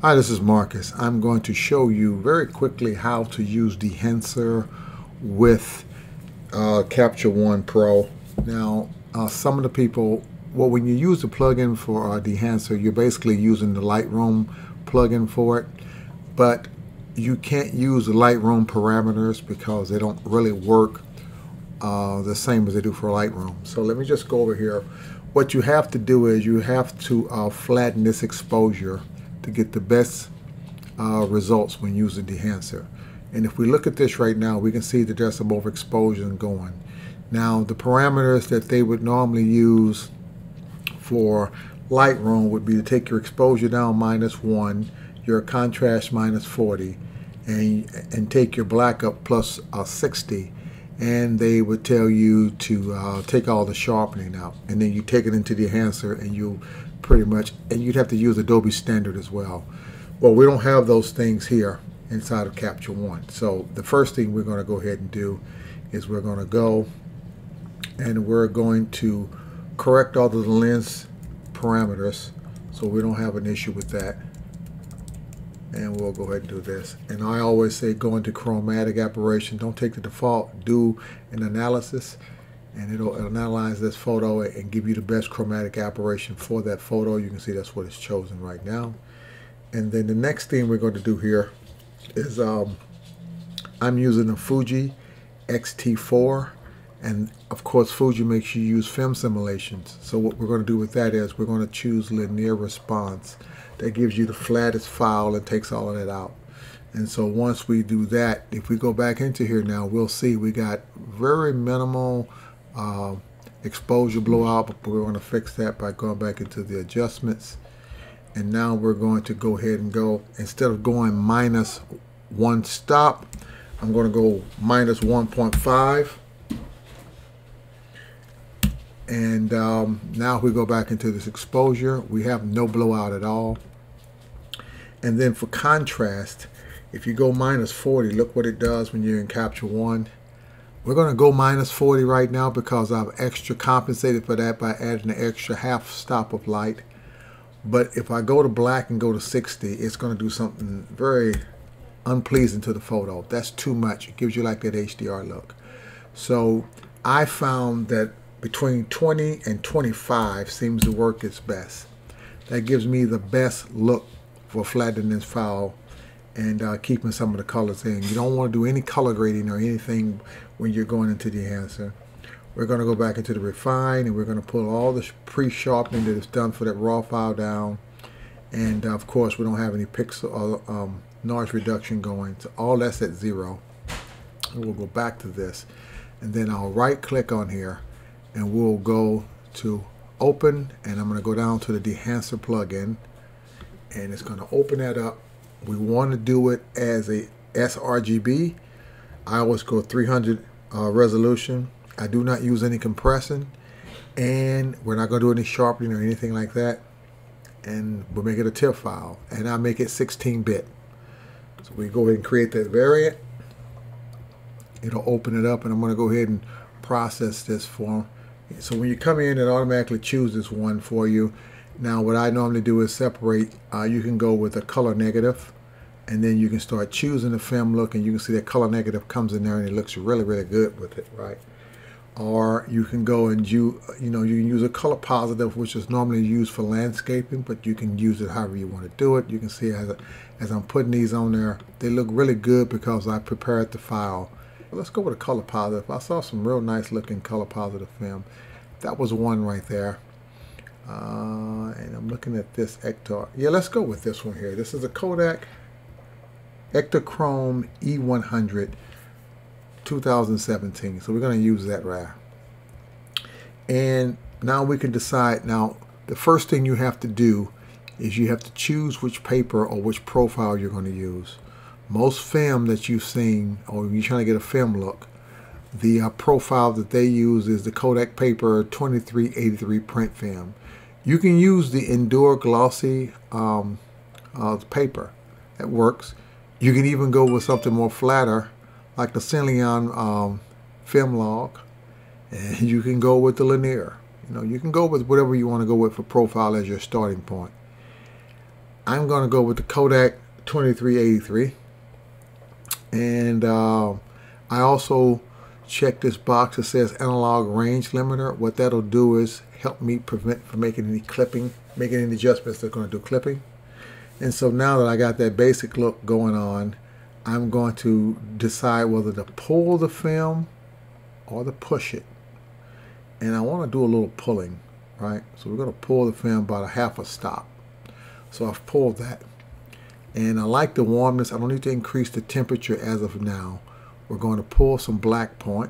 Hi, this is Marcus. I'm going to show you very quickly how to use Dehancer with Capture One Pro. Now, some of the people, well, when you use the plugin for Dehancer, you're basically using the Lightroom plugin for it, but you can't use the Lightroom parameters because they don't really work the same as they do for Lightroom. So let me just go over here. What you have to do is you have to flatten this exposure to get the best results when using Dehancer. And if we look at this right now, we can see that there's some overexposure going. Now, the parameters that they would normally use for Lightroom would be to take your exposure down -1, your contrast -40, and take your black up plus 60. And they would tell you to take all the sharpening out, and then you take it into Dehancer, and you pretty much, and you'd have to use Adobe Standard as well. Well, we don't have those things here inside of Capture One. So the first thing we're going to go ahead and do is we're going to go and we're going to correct all of the lens parameters so we don't have an issue with that. And we'll go ahead and do this. And I always say go into chromatic aberration. Don't take the default. Do an analysis, and it'll analyze this photo and give you the best chromatic aberration for that photo. You can see that's what it's chosen right now. And then the next thing we're going to do here is I'm using a Fuji X-T4, and of course Fuji makes you use film simulations. So what we're going to do with that is we're going to choose linear response. That gives you the flattest file and takes all of that out. And so once we do that, if we go back into here now, we'll see we got very minimal exposure blowout, but we're going to fix that by going back into the adjustments. And now we're going to go ahead and go, instead of going -1 stop, I'm going to go -1.5. And now if we go back into this exposure, we have no blowout at all. And then for contrast, if you go -40, look what it does when you're in Capture One. We're going to go -40 right now because I've extra compensated for that by adding an extra half stop of light. But if I go to black and go to 60, it's going to do something very unpleasing to the photo. That's too much. It gives you like that HDR look. So I found that between 20 and 25 seems to work its best. That gives me the best look for flattening this file and keeping some of the colors in. You don't want to do any color grading or anything when you're going into the enhancer. We're going to go back into the refine, and we're going to pull all the pre-sharpening that is done for that raw file down. And of course, we don't have any pixel or noise reduction going, so all that's at 0. And we'll go back to this, and then I'll right click on here, and we'll go to open, and I'm going to go down to the Dehancer plugin, and it's going to open that up. We want to do it as a sRGB. I always go 300 resolution. I do not use any compression, and we're not going to do any sharpening or anything like that. And we'll make it a TIFF file, and I make it 16-bit. So we go ahead and create that variant. It'll open it up, and I'm going to go ahead and process this for. So when you come in, it automatically chooses one for you. Now what I normally do is separate. You can go with a color negative, and then you can start choosing the film look, and you can see that color negative comes in there, and it looks really, really good with it, right? Or you can go and you can use a color positive, which is normally used for landscaping, but you can use it however you want to do it. You can see as I'm putting these on there, they look really good because I prepared the file. Let's go with a color positive. I saw some real nice looking color positive film. That was one right there. And I'm looking at this Ektar. Yeah, let's go with this one here. This is a Kodak Ektachrome E100 2017. So we're going to use that right. And now we can decide. Now, the first thing you have to do is you have to choose which paper or which profile you're going to use. Most film that you've seen, or you're trying to get a film look, the profile that they use is the Kodak Paper 2383 print film. You can use the Endure Glossy paper. That works. You can even go with something more flatter, like the Cinion film log, and you can go with the linear. You can go with whatever you want to go with for profile as your starting point. I'm going to go with the Kodak 2383. And I also check this box that says analog range limiter. What that'll do is help me prevent from making any clipping, making any adjustments that are going to do clipping. And so now that I got that basic look going on, I'm going to decide whether to pull the film or to push it. And I want to do a little pulling, right? So we're going to pull the film about a half a stop. So I've pulled that. And I like the warmness. I don't need to increase the temperature as of now. We're going to pull some black point.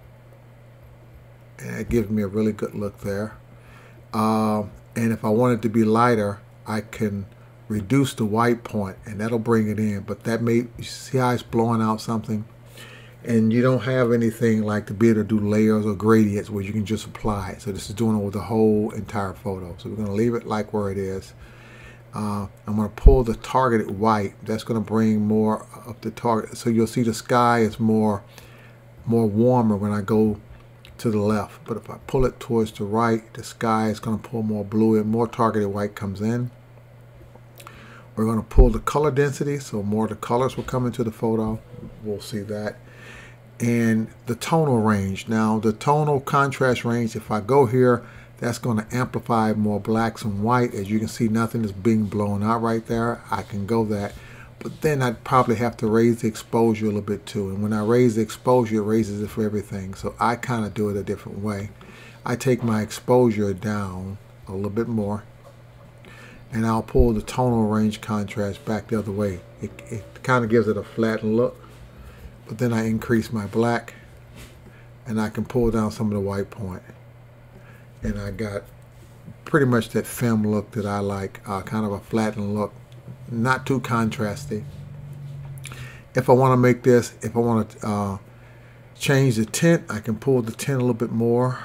And it gives me a really good look there. And if I want it to be lighter, I can reduce the white point, and that'll bring it in. But that may, you see how it's blowing out something? And you don't have anything like to be able to do layers or gradients where you can just apply it. So this is doing it with the whole entire photo. So we're going to leave it like where it is. I'm going to pull the targeted white. That's going to bring more up the target. So you'll see the sky is more warmer when I go to the left. But if I pull it towards the right, the sky is going to pull more blue and more targeted white comes in. We're going to pull the color density, so more of the colors will come into the photo. We'll see that. And the tonal range. Now the tonal contrast range, if I go here, that's going to amplify more blacks and white. As you can see, nothing is being blown out right there. I can go that. But then I'd probably have to raise the exposure a little bit too. And when I raise the exposure, it raises it for everything. So I kind of do it a different way. I take my exposure down a little bit more. And I'll pull the tonal range contrast back the other way. It kind of gives it a flattened look. But then I increase my black. And I can pull down some of the white point. And I got pretty much that film look that I like, kind of a flattened look, not too contrasty. If I want to make this, if I want to change the tint, I can pull the tint a little bit more.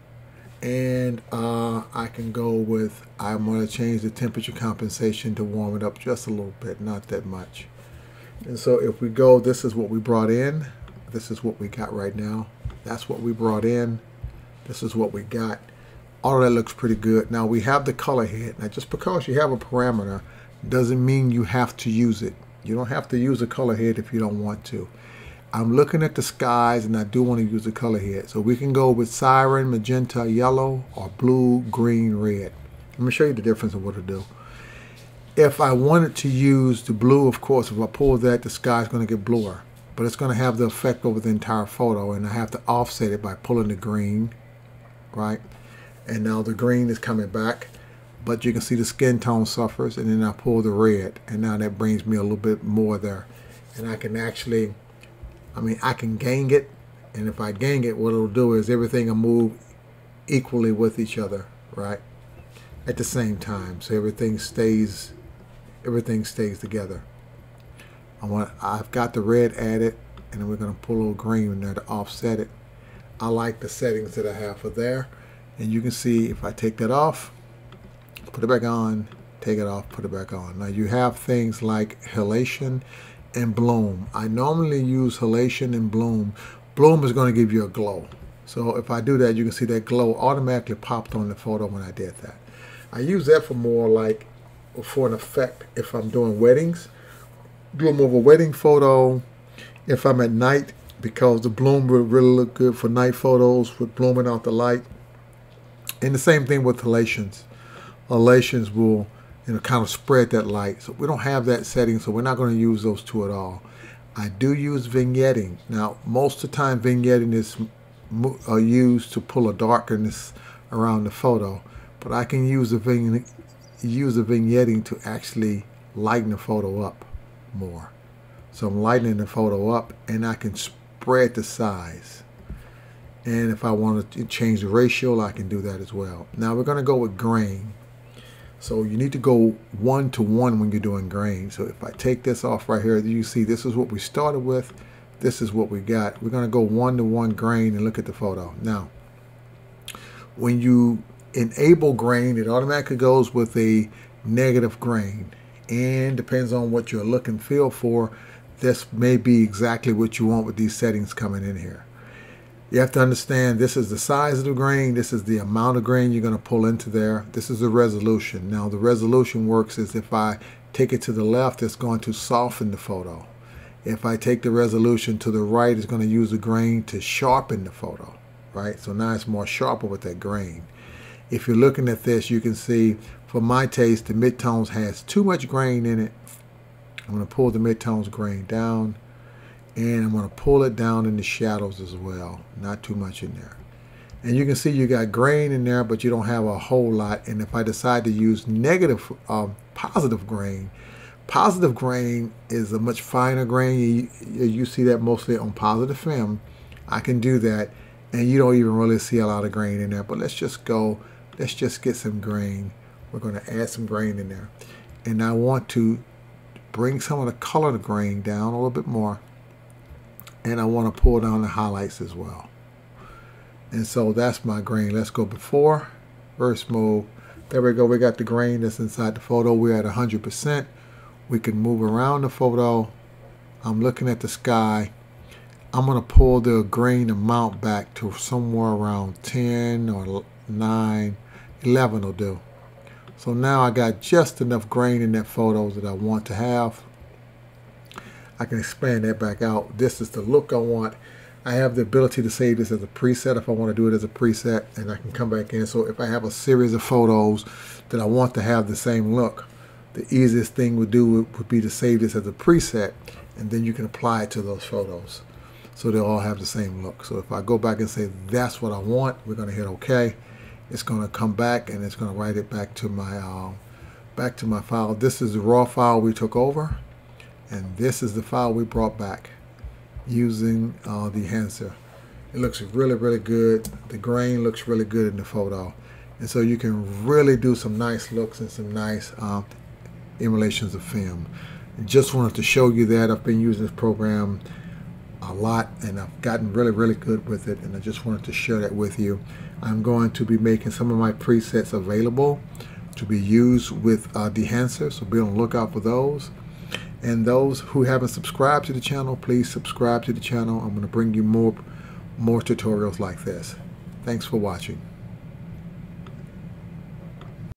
And I can go with, I'm going to change the temperature compensation to warm it up just a little bit, not that much. And so if we go, this is what we brought in. This is what we got right now. That's what we brought in. This is what we got. All of that looks pretty good. Now we have the color head. Now just because you have a parameter doesn't mean you have to use it. You don't have to use a color head if you don't want to. I'm looking at the skies and I do want to use the color head. So we can go with cyan, magenta, yellow, or blue, green, red. Let me show you the difference of what to do. If I wanted to use the blue, of course, if I pull that, the sky is going to get bluer. But it's going to have the effect over the entire photo, and I have to offset it by pulling the green, right? And now the green is coming back, but you can see the skin tone suffers, and then I pull the red, and now that brings me a little bit more there. And I can actually, I can gang it, and if I gang it, what it'll do is everything will move equally with each other, right? At the same time, so everything stays together. I've got the red added, and then we're going to pull a little green in there to offset it. I like the settings that I have for there. And you can see if I take that off, put it back on, take it off, put it back on. Now you have things like halation and bloom. I normally use halation and bloom. Bloom is going to give you a glow. So if I do that, you can see that glow automatically popped on the photo when I did that. I use that for more like for an effect if I'm doing weddings. Do more of a wedding photo if I'm at night, because the bloom will really look good for night photos with blooming out the light. And the same thing with halations. Halations will, kind of spread that light. So we don't have that setting, so we're not going to use those two at all. I do use vignetting. Now, most of the time, vignetting is used to pull a darkness around the photo, but I can use the vignetting to actually lighten the photo up more. So I'm lightening the photo up, and I can spread the size. And if I want to change the ratio, I can do that as well. Now we're going to go with grain. So you need to go 1:1 when you're doing grain. So if I take this off right here, you see this is what we started with. This is what we got. We're going to go 1:1 grain and look at the photo. Now, when you enable grain, it automatically goes with a negative grain. And depends on what you're look and feel for, this may be exactly what you want with these settings coming in here. You have to understand this is the size of the grain, this is the amount of grain you're going to pull into there. This is the resolution. Now the resolution works is if I take it to the left, it's going to soften the photo. If I take the resolution to the right, it's going to use the grain to sharpen the photo, right? So now it's more sharper with that grain. If you're looking at this, you can see, for my taste, the midtones has too much grain in it. I'm going to pull the midtones grain down, and I'm going to pull it down in the shadows as well. Not too much in there. And you can see you got grain in there, but you don't have a whole lot. And if I decide to use positive grain, positive grain is a much finer grain. You see that mostly on positive film. I can do that, and you don't even really see a lot of grain in there. But let's just get some grain. We're going to add some grain in there. And I want to bring some of the color of the grain down a little bit more. And I want to pull down the highlights as well. And so that's my grain. Let's go before, verse mode. There we go. We got the grain that's inside the photo. We're at 100%. We can move around the photo. I'm looking at the sky. I'm going to pull the grain amount back to somewhere around 10 or 9, 11 will do. So now I got just enough grain in that photo that I want to have. I can expand that back out. This is the look I want. I have the ability to save this as a preset if I want to do it as a preset, and I can come back in. So if I have a series of photos that I want to have the same look, the easiest thing would be to save this as a preset, and then you can apply it to those photos so they'll all have the same look. So if I go back and say that's what I want, we're going to hit OK. It's going to come back and it's going to write it back to my file. This is the raw file we took over, and this is the file we brought back using the enhancer. It looks really, really good. The grain looks really good in the photo, and so you can really do some nice looks and some nice emulations of film. Just wanted to show you that. I've been using this program a lot, and I've gotten really, really good with it, and I just wanted to share that with you. I'm going to be making some of my presets available to be used with the enhancer, so be on the lookout for those. And those who haven't subscribed to the channel, please subscribe to the channel. I'm going to bring you more tutorials like this. Thanks for watching.